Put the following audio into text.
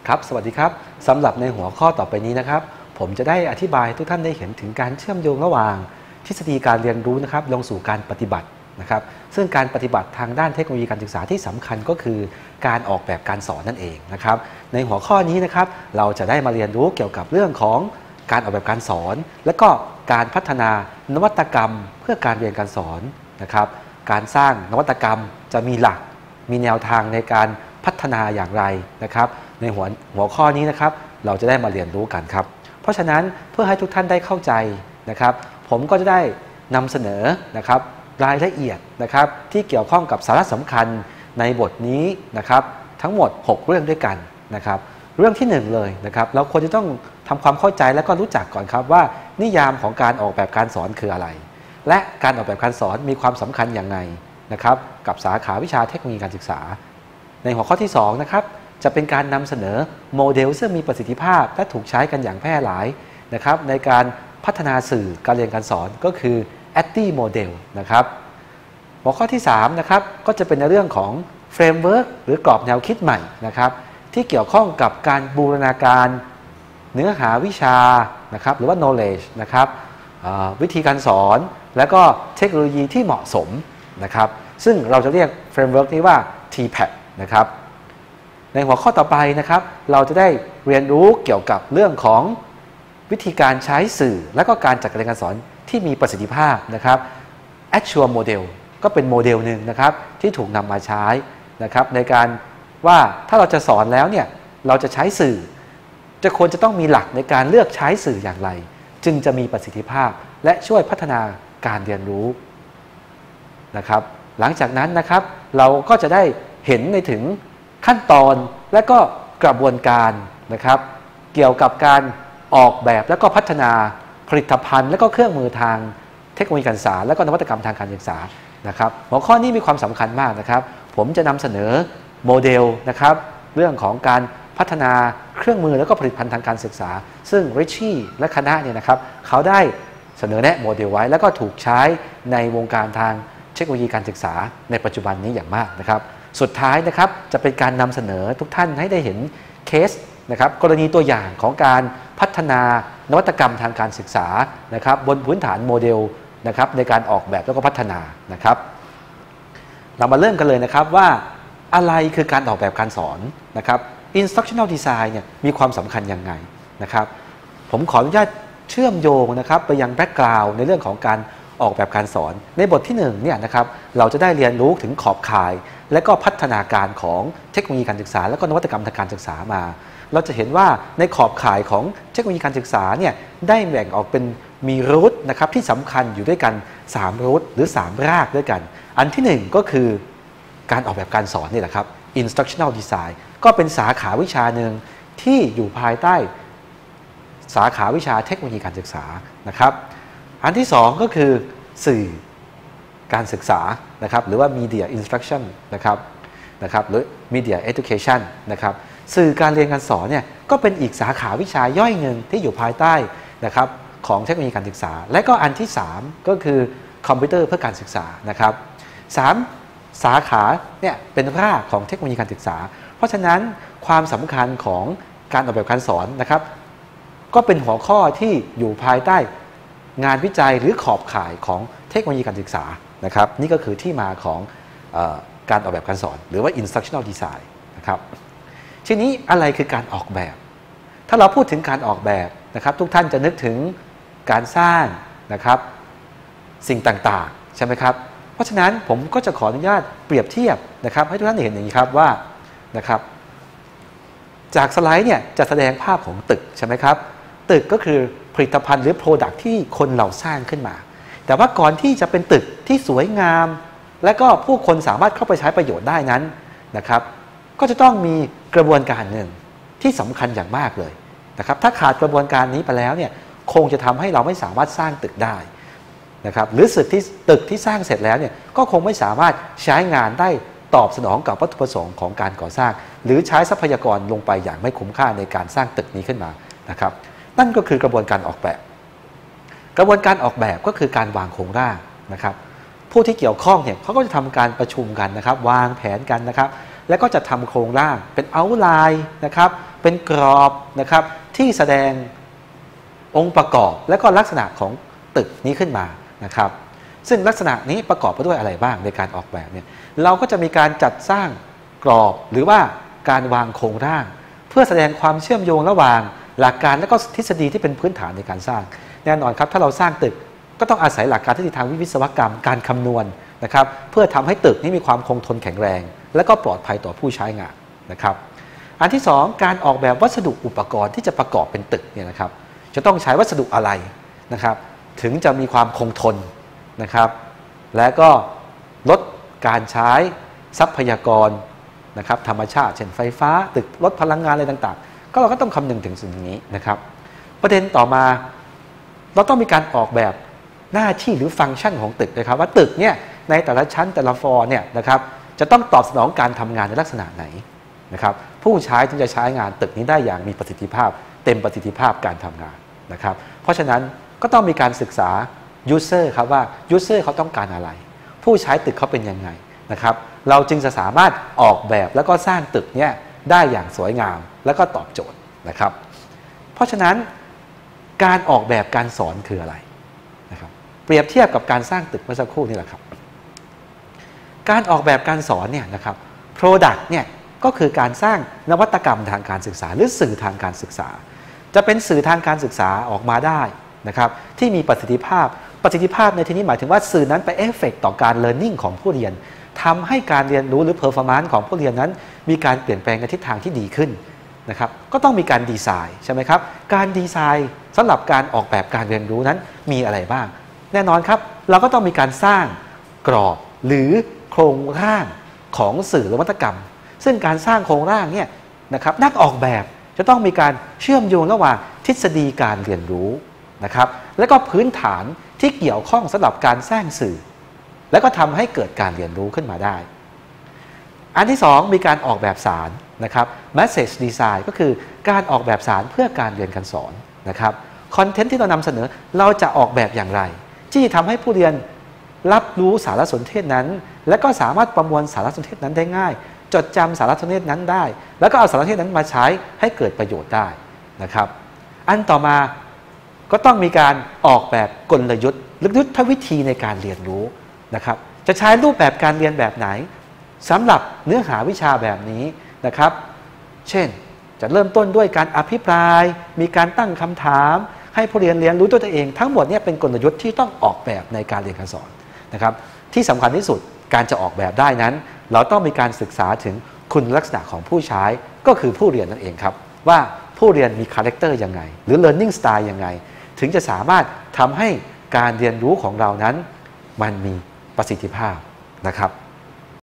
ครับสวัสดีครับสำหรับในหัวข้อต่อไปนี้นะครับผมจะได้อธิบายทุกท่านได้เห็นถึงการเชื่อมโยงระหว่างทฤษฎีการเรียนรู้นะครับลงสู่การปฏิบัตินะครับซึ่งการปฏิบัติทางด้านเทคโนโลยีการศึกษาที่สำคัญก็คือการออกแบบการสอนนั่นเองนะครับในหัวข้อนี้นะครับเราจะได้มาเรียนรู้เกี่ยวกับเรื่องของการออกแบบการสอนและก็การพัฒนานวัตกรรมเพื่อการเรียนการสอนนะครับการสร้างนวัตกรรมจะมีหลักมีแนวทางในการพัฒนาอย่างไรนะครับในหัวข้อนี้นะครับเราจะได้มาเรียนรู้กันครับเพราะฉะนั้นเพื่อให้ทุกท่านได้เข้าใจนะครับผมก็จะได้นำเสนอนะครับรายละเอียดนะครับที่เกี่ยวข้องกับสาระสำคัญในบทนี้นะครับทั้งหมด6เรื่องด้วยกันนะครับเรื่องที่1เลยนะครับเราควรจะต้องทำความเข้าใจและก็รู้จักก่อนครับว่านิยามของการออกแบบการสอนคืออะไรและการออกแบบการสอนมีความสำคัญอย่างไรนะครับกับสาขาวิชาเทคโนโลยีการศึกษาในหัวข้อที่2นะครับจะเป็นการนำเสนอโมเดลซึ่งมีประสิทธิภาพและถูกใช้กันอย่างแพร่หลายนะครับในการพัฒนาสื่อการเรียนการสอนก็คือ ADDIE Model นะครับหัวข้อที่3นะครับก็จะเป็นในเรื่องของเฟรมเวิร์กหรือกรอบแนวคิดใหม่นะครับที่เกี่ยวข้องกับการบูรณาการเนื้อหาวิชานะครับหรือว่า knowledge นะครับวิธีการสอนและก็เทคโนโลยีที่เหมาะสมนะครับซึ่งเราจะเรียกเฟรมเวิร์กนี้ว่า TPACK นะครับในหัวข้อต่อไปนะครับเราจะได้เรียนรู้เกี่ยวกับเรื่องของวิธีการใช้สื่อและก็การจัดการเรียนการสอนที่มีประสิทธิภาพนะครับ Actual Model ก็เป็นโมเดลหนึ่งนะครับที่ถูกนำมาใช้นะครับในการว่าถ้าเราจะสอนแล้วเนี่ยเราจะใช้สื่อควรจะต้องมีหลักในการเลือกใช้สื่ออย่างไรจึงจะมีประสิทธิภาพและช่วยพัฒนาการเรียนรู้นะครับหลังจากนั้นนะครับเราก็จะได้เห็นในถึงขั้นตอนและก็กระบวนการนะครับเกี่ยวกับการออกแบบและก็พัฒนาผลิตภัณฑ์และก็เครื่องมือทางเทคโนโลยีการศึกษาและก็นวัตกรรมทางการศึกษานะครับหัวข้อนี้มีความสำคัญมากนะครับผมจะนำเสนอโมเดลนะครับเรื่องของการพัฒนาเครื่องมือและก็ผลิตภัณฑ์ทางการศึกษาซึ่งริชชี่และคณะเนี่ยนะครับเขาได้เสนอแนะโมเดลไว้แล้วก็ถูกใช้ในวงการทางเทคโนโลยีการศึกษาในปัจจุบันนี้อย่างมากนะครับสุดท้ายนะครับจะเป็นการนำเสนอทุกท่านให้ได้เห็นเคสนะครับกรณีตัวอย่างของการพัฒนานวัตกรรมทางการศึกษานะครับบนพื้นฐานโมเดลนะครับในการออกแบบแล้วก็พัฒนานะครับเรามาเริ่มกันเลยนะครับว่าอะไรคือการออกแบบการสอนนะครับ instructional design เนี่ยมีความสำคัญยังไงนะครับผมขออนุญาตเชื่อมโยงนะครับไปยังแบ็กกราวด์ในเรื่องของการออกแบบการสอนในบทที่1เนี่ยนะครับเราจะได้เรียนรู้ถึงขอบข่ายและก็พัฒนาการของเทคโนโลยีการศึกษาและก็นวัตกรรมทางการศึกษามาเราจะเห็นว่าในขอบข่ายของเทคโนโลยีการศึกษาเนี่ยได้แบ่งออกเป็นมีรูทนะครับที่สำคัญอยู่ด้วยกัน3รูทหรือ3รากด้วยกันอันที่1ก็คือการออกแบบการสอนนี่แหละครับ instructional design ก็เป็นสาขาวิชาหนึ่งที่อยู่ภายใต้สาขาวิชาเทคโนโลยีการศึกษานะครับอันที่2ก็คือสื่อการศึกษานะครับหรือว่า media instruction นะครับหรือ media education นะครับสื่อการเรียนการสอนเนี่ยก็เป็นอีกสาขาวิชาย่อยหนึ่งที่อยู่ภายใต้นะครับของเทคโนโลยีการศึกษาและก็อันที่3ก็คือคอมพิวเตอร์เพื่อการศึกษานะครับ3สาขาเนี่ยเป็นรากของเทคโนโลยีการศึกษาเพราะฉะนั้นความสำคัญของการออกแบบการสอนนะครับก็เป็นหัวข้อที่อยู่ภายใต้งานวิจัยหรือขอบข่ายของเทคโนโลยีการศึกษานะครับนี่ก็คือที่มาของการออกแบบการสอนหรือว่า instructional design นะครับทีนี้อะไรคือการออกแบบถ้าเราพูดถึงการออกแบบนะครับทุกท่านจะนึกถึงการสร้างนะครับสิ่งต่างๆใช่ไหมครับเพราะฉะนั้นผมก็จะขออนุญาตเปรียบเทียบนะครับให้ทุกท่านเห็นอย่างนี้ครับว่านะครับจากสไลด์เนี่ยจะแสดงภาพของตึกใช่ไหมครับตึกก็คือผลิตภัณฑ์หรือ Product ที่คนเราสร้างขึ้นมาแต่ว่าก่อนที่จะเป็นตึกที่สวยงามและก็ผู้คนสามารถเข้าไปใช้ประโยชน์ได้นั้นนะครับก็จะต้องมีกระบวนการหนึ่งที่สำคัญอย่างมากเลยนะครับถ้าขาดกระบวนการนี้ไปแล้วเนี่ยคงจะทำให้เราไม่สามารถสร้างตึกได้นะครับหรือตึกที่สร้างเสร็จแล้วเนี่ยก็คงไม่สามารถใช้งานได้ตอบสนองกับวัตถุประสงค์ของการก่อสร้างหรือใช้ทรัพยากรลงไปอย่างไม่คุ้มค่าในการสร้างตึกนี้ขึ้นมานะครับนั่นก็คือกระบวนการออกแบบกระบวนการออกแบบก็คือการวางโครงร่างนะครับผู้ที่เกี่ยวข้องเนี่ยเขาก็จะทำการประชุมกันนะครับวางแผนกันนะครับแล้วก็จะทำโครงร่างเป็นเอาท์ไลน์นะครับเป็นกรอบนะครับที่แสดงองค์ประกอบและก็ลักษณะของตึกนี้ขึ้นมานะครับซึ่งลักษณะนี้ประกอบไปด้วยอะไรบ้างในการออกแบบเนี่ยเราก็จะมีการจัดสร้างกรอบหรือว่าการวางโครงร่างเพื่อแสดงความเชื่อมโยงระหว่างหลักการและก็ทฤษฎีที่เป็นพื้นฐานในการสร้างแน่นอนครับถ้าเราสร้างตึกก็ต้องอาศัยหลักการทฤษฎีทางวิศวกรรมการคำนวณนะครับเพื่อทำให้ตึกนี้มีความคงทนแข็งแรงและก็ปลอดภัยต่อผู้ใช้งานนะครับอันที่2การออกแบบวัสดุอุปกรณ์ที่จะประกอบเป็นตึกเนี่ยนะครับจะต้องใช้วัสดุอะไรนะครับถึงจะมีความคงทนนะครับและก็ลดการใช้ทรัพยากรนะครับธรรมชาติเช่นไฟฟ้าตึกลดพลังงานอะไรต่างๆก็เราก็ต้องคำนึงถึงสิ่งนี้นะครับประเด็นต่อมาเราต้องมีการออกแบบหน้าที่หรือฟังก์ชันของตึกนะครับว่าตึกเนี่ยในแต่ละชั้นแต่ละฟลอร์เนี่ยนะครับจะต้องตอบสนองการทำงานในลักษณะไหนนะครับผู้ใช้จึงจะใช้งานตึกนี้ได้อย่างมีประสิทธิภาพเต็มประสิทธิภาพการทำงานนะครับเพราะฉะนั้นก็ต้องมีการศึกษา user ครับว่า user เขาต้องการอะไรผู้ใช้ตึกเขาเป็นยังไงนะครับเราจึงจะสามารถออกแบบแล้วก็สร้างตึกเนี่ยได้อย่างสวยงามแล้วก็ตอบโจทย์นะครับเพราะฉะนั้นการออกแบบการสอนคืออะไรนะครับเปรียบเทียบกับการสร้างตึกเมื่อสักครู่นี่แหละครับการออกแบบการสอนเนี่ยนะครับ Product เนี่ยก็คือการสร้างนวัตกรรมทางการศึกษาหรือสื่อทางการศึกษาจะเป็นสื่อทางการศึกษาออกมาได้นะครับที่มีประสิทธิภาพในที่นี้หมายถึงว่าสื่อนั้นไปเอฟเฟกต์ต่อการเรียนรู้ของผู้เรียนทำให้การเรียนรู้หรือเพอร์ฟอร์แมนซ์ของผู้เรียนนั้นมีการเปลี่ยนแปลงในทิศทางที่ดีขึ้นนะครับก็ต้องมีการดีไซน์ใช่ไหมครับการดีไซน์สำหรับการออกแบบการเรียนรู้นั้นมีอะไรบ้างแน่นอนครับเราก็ต้องมีการสร้างกรอบหรือโครงร่างของสื่อนวัตกรรมซึ่งการสร้างโครงร่างเนี่ยนะครับนักออกแบบจะต้องมีการเชื่อมโยงระหว่างทฤษฎีการเรียนรู้นะครับและก็พื้นฐานที่เกี่ยวข้องสำหรับการสร้างสื่อและก็ทำให้เกิดการเรียนรู้ขึ้นมาได้อันที่2มีการออกแบบสารนะครับ message design ก็คือการออกแบบสารเพื่อการเรียนการสอนนะครับคอนเทนต์ที่เรานำเสนอเราจะออกแบบอย่างไรที่ทำให้ผู้เรียนรับรู้สารสนเทศนั้นและก็สามารถประมวลสารสนเทศนั้นได้ง่ายจดจำสารสนเทศนั้นได้แล้วก็เอาสารสนเทศนั้นมาใช้ให้เกิดประโยชน์ได้นะครับอันต่อมาก็ต้องมีการออกแบบกลยุทธ์หรือยุทธวิธีในการเรียนรู้นะครับจะใช้รูปแบบการเรียนแบบไหนสำหรับเนื้อหาวิชาแบบนี้นะครับเช่นจะเริ่มต้นด้วยการอภิปรายมีการตั้งคำถามให้ผู้เรียนเรียนรู้ด้วยตัวเองทั้งหมดนี้เป็นกลยุทธ์ที่ต้องออกแบบในการเรียนการสอนนะครับที่สำคัญที่สุดการจะออกแบบได้นั้นเราต้องมีการศึกษาถึงคุณลักษณะของผู้ใช้ก็คือผู้เรียนนั่นเองครับว่าผู้เรียนมีคาแรคเตอร์ยังไงหรือ learning style ยังไงถึงจะสามารถทำให้การเรียนรู้ของเรานั้นมันมีประสิทธิภาพนะครับ